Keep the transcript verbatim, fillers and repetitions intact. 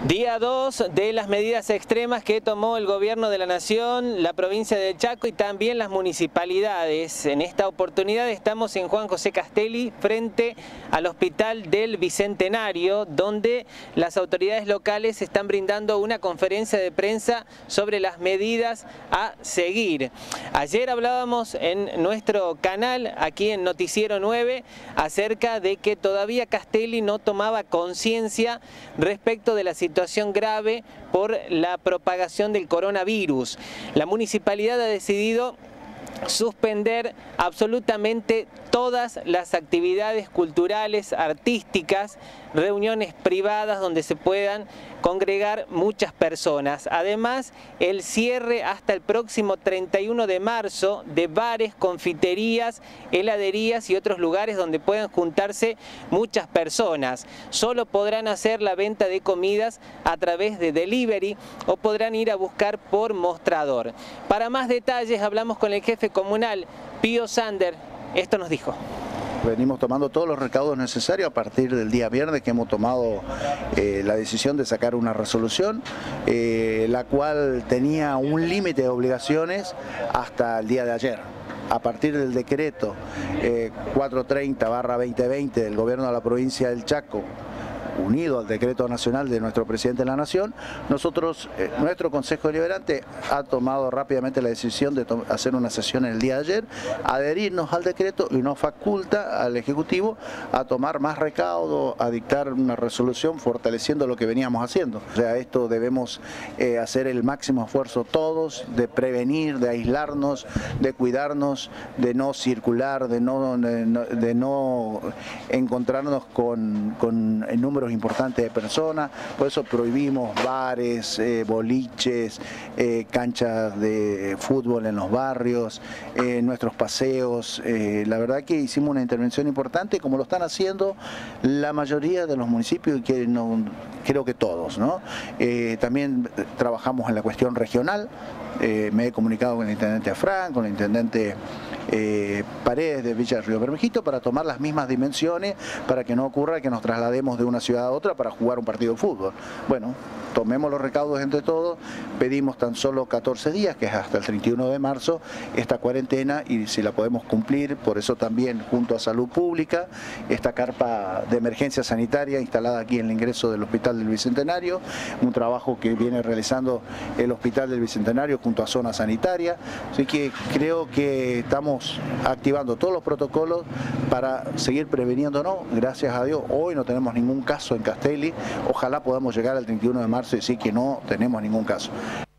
Día dos de las medidas extremas que tomó el gobierno de la nación, la provincia del Chaco y también las municipalidades. En esta oportunidad estamos en Juan José Castelli frente al Hospital del Bicentenario, donde las autoridades locales están brindando una conferencia de prensa sobre las medidas a seguir. Ayer hablábamos en nuestro canal, aquí en Noticiero nueve, acerca de que todavía Castelli no tomaba conciencia respecto de la situación situación grave por la propagación del coronavirus. La municipalidad ha decidido suspender absolutamente todas las actividades culturales, artísticas, reuniones privadas donde se puedan congregar muchas personas. Además, el cierre hasta el próximo treinta y uno de marzo de bares, confiterías, heladerías y otros lugares donde puedan juntarse muchas personas. Solo podrán hacer la venta de comidas a través de delivery o podrán ir a buscar por mostrador. Para más detalles hablamos con el jefe comunal, Pío Sander. Esto nos dijo. Venimos tomando todos los recaudos necesarios a partir del día viernes que hemos tomado eh, la decisión de sacar una resolución, eh, la cual tenía un límite de obligaciones hasta el día de ayer. A partir del decreto eh, cuatrocientos treinta barra dos mil veinte del gobierno de la provincia del Chaco, unido al decreto nacional de nuestro presidente de la nación, nosotros, eh, nuestro Consejo Deliberante ha tomado rápidamente la decisión de hacer una sesión el día de ayer, adherirnos al decreto y nos faculta al Ejecutivo a tomar más recaudo, a dictar una resolución fortaleciendo lo que veníamos haciendo. O sea, esto debemos eh, hacer el máximo esfuerzo todos, de prevenir, de aislarnos, de cuidarnos, de no circular, de no, de no, de no encontrarnos con, con el número importantes de personas. Por eso prohibimos bares, eh, boliches, eh, canchas de fútbol en los barrios, eh, nuestros paseos. Eh, la verdad que hicimos una intervención importante, como lo están haciendo la mayoría de los municipios, y que no, creo que todos, ¿no? Eh, también trabajamos en la cuestión regional. Eh, me he comunicado con el intendente Afrán, con el intendente eh, Paredes de Villa Río Bermejito para tomar las mismas dimensiones, para que no ocurra que nos traslademos de una ciudad a otra para jugar un partido de fútbol. Bueno, tomemos los recaudos entre todos, pedimos tan solo catorce días, que es hasta el treinta y uno de marzo, esta cuarentena, y si la podemos cumplir, por eso también junto a Salud Pública, esta carpa de emergencia sanitaria instalada aquí en el ingreso del Hospital del Bicentenario, un trabajo que viene realizando el Hospital del Bicentenario junto a Zona Sanitaria, así que creo que estamos activando todos los protocolos para seguir preveniéndonos. Gracias a Dios, hoy no tenemos ningún caso en Castelli, ojalá podamos llegar al treinta y uno de marzo y decir que no tenemos ningún caso.